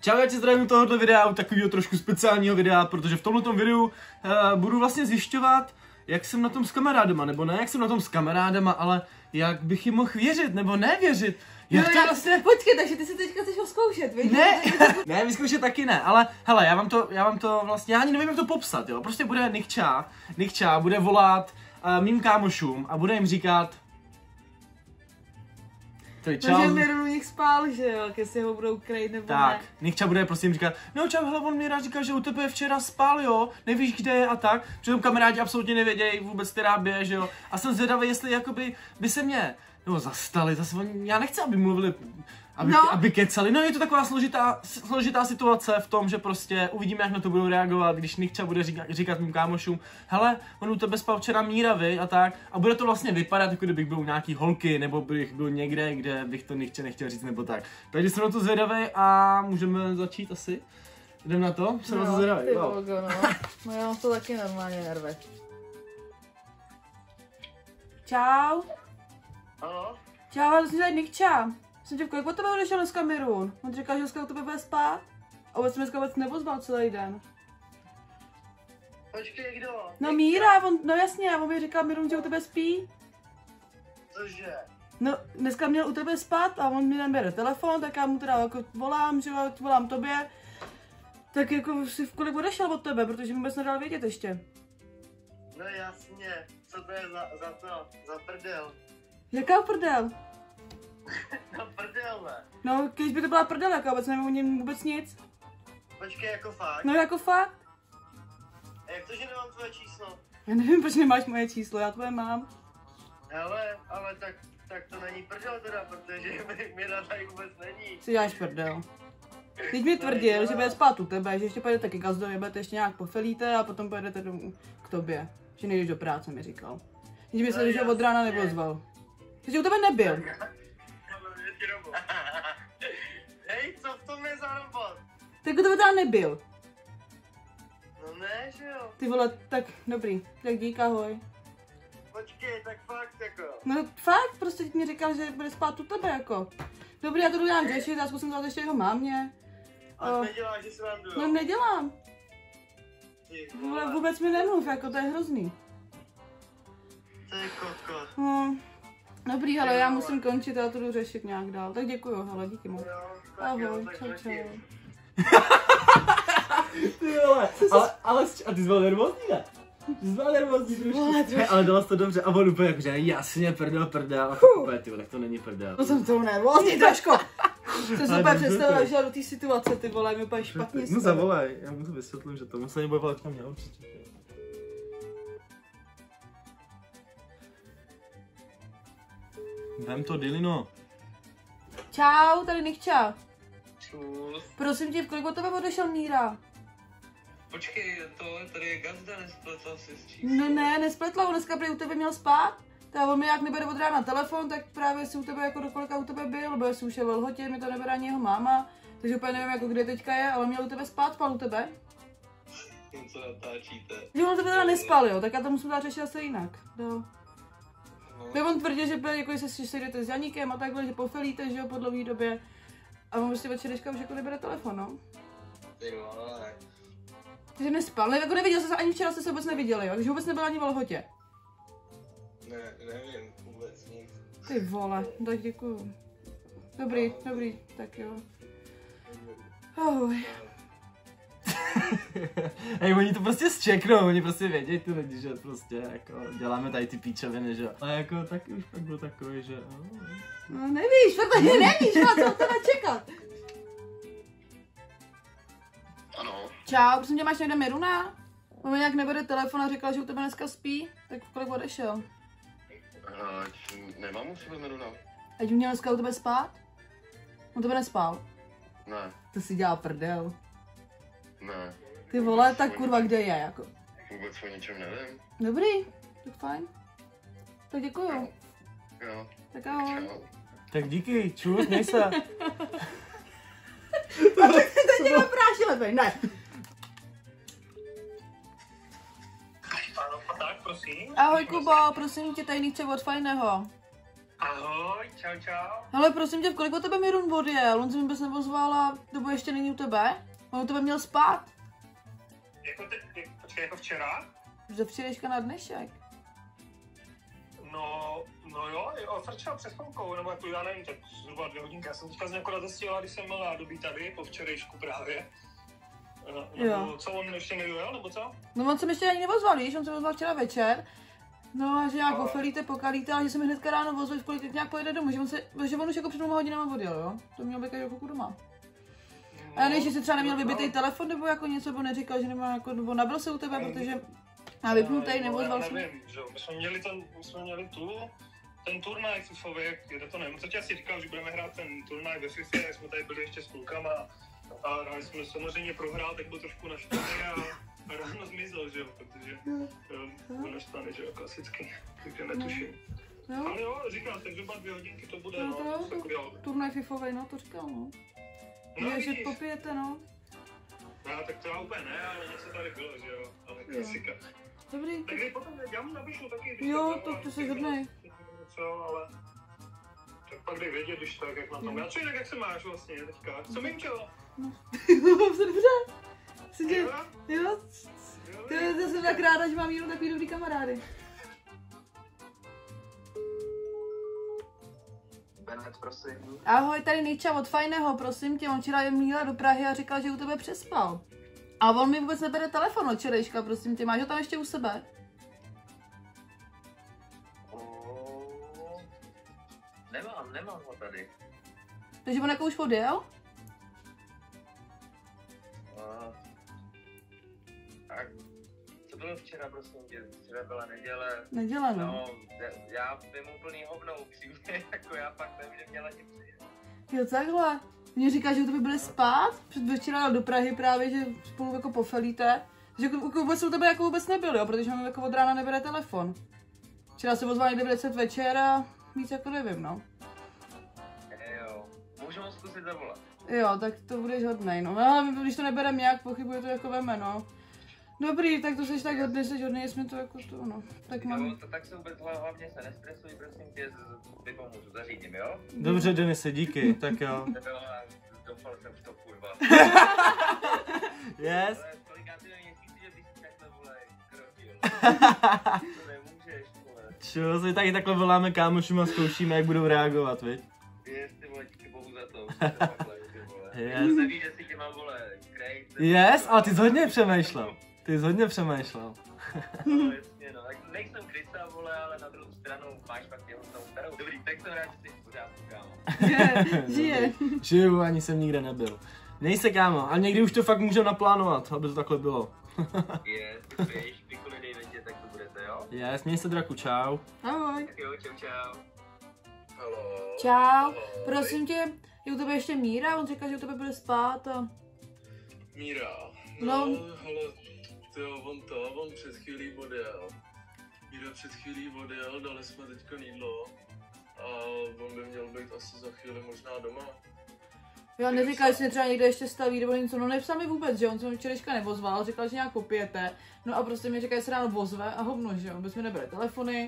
Čau, já tě zdravím u tohoto videa, u takového trošku speciálního videa, protože v tomto videu budu vlastně zjišťovat, jak jsem na tom s kamarádama, nebo ne jak jsem na tom s kamarádama, ale jak bych jim mohl věřit, nebo nevěřit. Jak to vlastně... Počkej, takže ty si teďka chceš ho zkoušet, víš? Ne, ne, vyzkoušet taky ne, ale hele, já vám to vlastně, já ani nevím, jak to popsat, jo, prostě bude Nikča bude volat mým kámošům a bude jim říkat... Takže Miru u nich spál, že jo, jestli ho budou krejt nebo tak, ne. Nikča bude prostě jim říkat, no čau, hele, on mi rád říkal, že u tebe včera spal, jo, nevíš kde je a tak, přitom kamarádi absolutně nevědějí vůbec, která běje, že jo, a jsem zvědavý, jestli jakoby by se mě, no zastali, zase já nechci, aby mluvili, aby kecali, no je to taková složitá situace v tom, že prostě uvidíme, jak na to budou reagovat, když Nikča bude říkat mým kámošům, hele, on u tebe spal včera Míra, vy, a tak, a bude to vlastně vypadat, jako kdybych byl u nějaký holky, nebo bych byl někde, kde bych to Nikče nechtěl říct, nebo tak. Takže jsem na to zvědavý a můžeme začít asi. Jdem na to? Jsem na to zvědavý. Wow. No já mám to taky normálně nervy. Čau. Halo? Čau, já jsem tady Nikča. Jsem tě, kolik od tebe odešel dneska Mirun? On říkal, že dneska u tebe bude spát. A vůbec dneska vůbec nevozval celý den. Počkej, kdo? No Míra, no jasně, on mi říkal Mirun, že u tebe spí. Cože? No, dneska měl u tebe spát a on mi nebere telefon, tak já mu teda jako volám, že jo, volám tobě. Tak jako si v kolik odešel od tebe, protože mi vůbec nedal vědět ještě. No jasně, co to je za prdel? Jaká prdel? No prdel, ne? No, když by to byla prdel, jako vůbec nevím o něm vůbec nic. Počkej, jako fakt? No jako fakt? A jak to, že nemám tvoje číslo? Já nevím, proč nemáš moje číslo, já tvoje mám. Hele, ale tak to není prdel teda, protože mi tady vůbec není. Si děláš prdel. Teď mi tvrdil, že bude spát u tebe, že ještě pojedete ke gazdově, budete ještě nějak pofelíte a potom pojedete domů k tobě. Že nejdeš do práce, mi říkal. Když by se od rána nevozval. Takže u tebe nebyl. Hej, co v tom je za robot? Tak u tebe teda nebyl. No ne, že jo? Ty vole, tak dobrý, tak dík, ahoj. Počkej, tak fakt jako. No fakt, prostě mi říkal, že bude spát u tebe jako. Dobrý, já to jdu dělám řešit, já zkusím zavolat ještě jeho mámě. A neděláš, že se vám jdu, No nedělám. Ty Vole, vůbec mi nemluv, jako to je hrozný. To je kokot. No. Dobrý, hele, já musím končit, já to jdu řešit nějak dál. Tak děkuju, hele, díky moc. Ahoj, čau. Ty vole, ale a ty jsi byl nervózní, ne? Ty jsi byl nervózní trošku. Hey, ale dala jsi to dobře a on úplně jakože jasně prdel a úplně ty vole, tak to není prdel. No jsem toho nervózní trošku. Jsem si úplně představila, že do té situace, ty vole, mi úplně špatně. No zavolaj, já mu to vysvětlím, že to musí nebude volat na mě určitě. Vem to, Dilino. Čau, tady Nikča. Čus. Prosím tě, v kolik od tebe odešel Míra? Počkej, tady je gazda, nespletla si s čím? No ne, nespletla, on dneska prý u tebe měl spát. Tak on mi jak nebere od rána telefon, tak právě si u tebe jako do kolika u tebe byl, nebo jestli už je ve Lhotě, mi to nebere ani jeho máma. Takže úplně nevím, jako kde teďka je, ale měl u tebe spát, spal u tebe. Co natáčíte? Že on tebe teda nespal, jo, tak já to musím dát řešit asi jinak. No. On tvrdil, že jako se jdete s Janíkem a takhle, že pofelíte, že jo, po dlouhé době. A on prostě večerečka už jako nebere telefon, no. Ty vole. Takže nespal, jako neviděl se, ani včera jste se vůbec neviděli, jo, takže vůbec nebyl ani v Lhotě. Ne, nevím vůbec nic. Ty vole, tak děkuju. Dobrý, tak jo. Ahoj. Hej, oni to prostě zčeknou, oni prostě vědějí ty lidi, že prostě jako děláme tady ty píčoviny, že? A jako taky už pak byl takový, že No nevíš, protože nevíš, co od tebe čekat. Ano. Čau, prosím tě, máš někde Miruna? On mi nějak nebere telefon a říkal, že u tebe dneska spí, tak v kolik odešel? Nemám u sebe Miruna. Ať měl dneska u tebe spát? On tebe nespal? Ne, To si dělá prdel. ne. Ty vole, tak kurva, kde je, jako? Vůbec o ničem nevím. Dobrý, tak fajn. Tak děkuju. Jo. Tak ahoj. Čau. tak díky, čus, měj se. Teď dělá prášile, ne. Ano, tak prosím. Ahoj Kubo, prosím tě, tady Nikča od Fajného. Ahoj, čau, čau. Hele, prosím tě, v kolik o tebe Mirun odjel? On se mi vůbec neozval a nebo ještě není u tebe? On u tebe měl spát. Počkej, jako včera? Ze včerejška na dnešek. No jo, frčel přes chvilkou, nebo jako já nevím, tak zhruba 2 hodinky. Já jsem teďka z něj akorát zastihla, když jsem byl nádobí tady, po včerejšku právě. Nebo co, on ještě nedojel, nebo co? No on se mi ještě ani neozval, víš, on se ozval včera večer. No a že nějak ofelíte, pokalíte, ale že se mi hnedka ráno ozval, v kolik nějak pojede domů, že on už jako před 2 hodinama odjel, jo? To měl být jako doma. A já nevíš, jestli třeba neměl vybitej telefon, nebo jako něco, nebo neříkal, že nemá jako, nebo nabil se u tebe, protože a vypnutej, nebo ozval se. Nevím, že my jsme měli ten turnaj fifový, kde to nevím, co tě asi říkal, že budeme hrát ten turnaj ve FIFA, jak jsme tady byli ještě s klukama a hráli jsme samozřejmě prohrál, tak byl trošku naštvaný a ráno zmizel, že jo, protože byl naštvaný, že jo, klasicky, takže netuším. Jo? Ale jo, říkal, tak zhruba 2 hodinky to bude, No, no, tak jo. turnaj fifovej, no, to říkal, no. No, že vidíš. popijete, no. No, tak to já úplně ne, ale něco tady bylo, že jo, ale klasika. Dobrý. Tak když potom já mu napíšu taky, když Jo, tak to jsi hodnej. Co, ale tak pak dej vědět, když tak, jak na tom. Já co jinak, jak se máš vlastně teďka? Co mým čelo? Mám se dobře. Myslím, že, Jo? jo, to jsem tak ráda, že mám jenom takový dobrý kamarády. Benet, prosím. Ahoj, tady Nejča od Fajného, prosím tě, on včera je míla do Prahy a říkal, že u tebe přespal. A on mi vůbec nebere telefon od včerejška, prosím tě, máš ho tam ještě u sebe? Nemám ho tady. Takže on jako už odjel? Tak, co bylo včera, prosím tě? Včera byla neděle. Neděle, no. No, já vím úplný hovno, upřímně, jako já fakt nevím, že měla ti přijet. Jo, takhle. Mně říká, že u tebe byli spát, včera jel do Prahy právě, že spolu jako pofelíte. Že vůbec u tebe jako vůbec nebyl, jo, protože mám jako od rána nebere telefon. Včera se ozval někde v 10 večer a víc jako nevím, no. Jo, můžu ho zkusit zavolat. Jo, tak to budeš hodnej, no. Ale když to neberem nějak, pochybuji to jako veme, no. Dobrý, tak to jsi tak hodnej, jsme to jako to, no. Tak mám... Jo, tak se vůbec hlavně se nestresuj, prosím tě, vypomůžu, zařídím, jo? Dobře, Denise, díky, tak jo. Jo, a doufal jsem v to, kurva. Yes. Ale kolikátý měsíc, že bys takhle, vole, krotil. To nemůžeš, vole. Čo, se taky takhle voláme kámošům a zkoušíme, jak budou reagovat, viď? Ty vole, díky bohu za to, takhle, ty vole. Yes. Se ví, že si tě mám, vole, krejt. Yes, ale ty jsi hodně přemýšlel. Ty jsi hodně přemýšlel. No, jasně, no, tak nejsem Krista, vole, ale na druhou stranu máš fakt těhotnou starou. Dobrý, tak jsem rád, že jsi v pořádku, kámo. Žije. Žiju, ani jsem nikde nebyl. Nejse, kámo, a někdy už to fakt můžeme naplánovat, aby to takhle bylo. Je, ty piješ, kdykoliv dej vědět, tak to budete, jo? Yes, měj se, draku, čau. Ahoj. Tak jo, čau. Halo. Čau. Prosím tě, je u tebe ještě Míra? On říkal, že u tebe byli spát a... Míra. No. Hele, tyjo, on před chvílí odjel. Míra před chvílí odjel, dali jsme teďka jídlo. A on by měl být asi za chvíli možná doma. Jo, neříkal, že se třeba někde ještě staví nebo něco, no nepsal mi vůbec, že on se mi včerejška nevozval, říkal, že nějak popijete. No a prostě mi říkal, že se ráno vozve a hovno, že jo, bez mi nebrali telefony.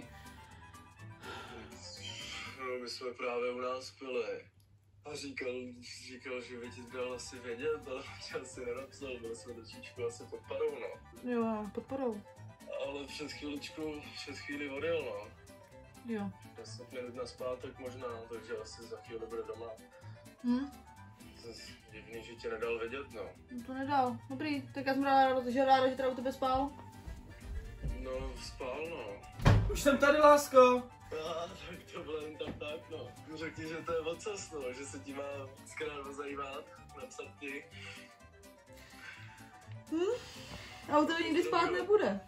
No, my jsme právě u nás pili. A říkal, že by ti dal asi vědět, ale já si nenapsal, byl jsme trošičku asi pod parou, no. Jo, podporou. Ale před chvíli odjel, no. Jo. 10 minut na zpátek možná, takže asi za chvíli bude doma. Divný, že tě nedal vědět, no. No to nedal. Dobrý, tak já jsem ráda, že teda u tebe spál. No, spál, no. Už jsem tady, lásko. Tak to bylo jen tam tak, no. Řekni, že to je ocas, no, že se ti má zkrát zajímat, napsat ti. A u tebe nikdy spát nebude.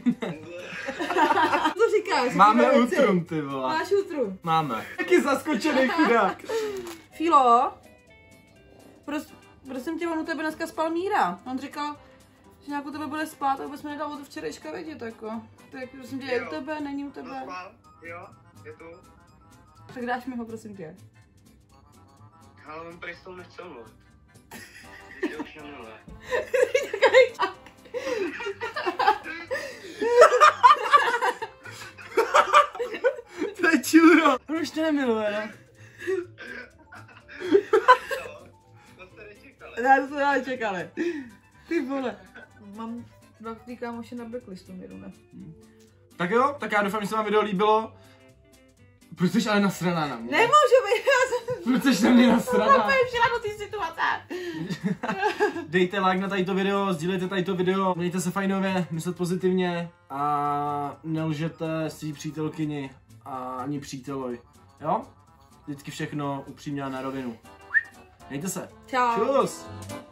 Co říkáš? Máme Takové věci. útrum, ty vole. Máš útrum. Máme. Taky zaskočený chudák. Filo, prosím tě, on u tebe dneska spal Míra. On říkal, že nějak u tebe bude spát a vůbec mi nedal od včerejška vědět, jako. Tak prosím tě, je u tebe, není u tebe? Jo, je tu. Tak dáš mi ho, prosím tě. Ale on prý s tou nechce mluvit. Když už nemluví. To je čuro. On už se nemiluje, no. To jste nečekali. Já to nečekali. Ty vole. Mám 2 kámoše na backlistu, Mirune. Tak jo, tak já doufám, že se vám video líbilo. Proč jsi ale nasraná na mě? Nemůžu být, já jsem Proč jsi na mě nasraná? přišla do té situace. Dejte like na tato video, sdílejte tato video, mějte se fajnově, myslet pozitivně a nelžete svý přítelkyni a ani příteloj. Jo? Vždycky všechno upřímně a na rovinu. Mějte se. Čau. Čus!